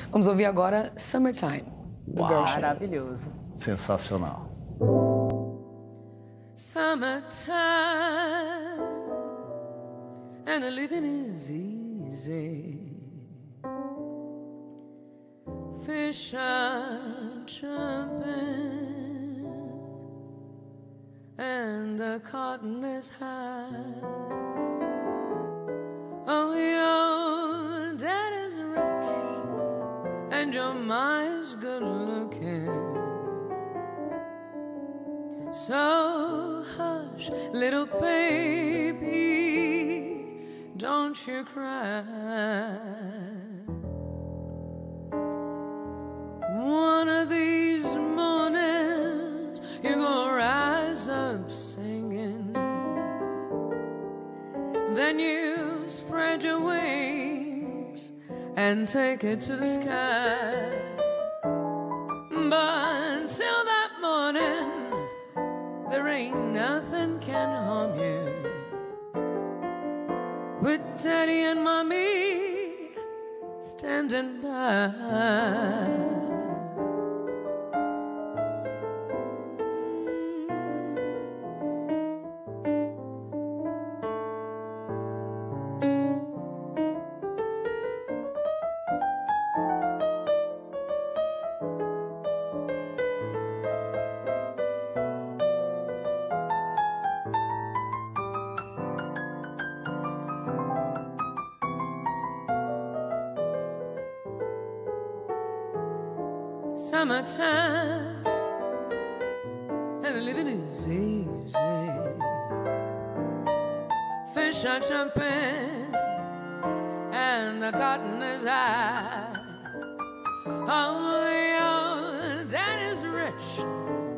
Vamos ouvir agora Summertime, do Uau. Gershwin. Maravilhoso. Sensacional. Summertime and the living is easy. Fish are jumping and the cotton is high. Oh, your dad is rich and your ma is good looking. So hush, little baby, don't you cry. One of these mornings you're gonna rise up singing. Then you spread your wings and take it to the sky. But until that morning, there ain't nothing can harm you. With Daddy and Mommy standing by. Summertime and the living is easy. Fish are jumping and the cotton is high. Oh, your dad is rich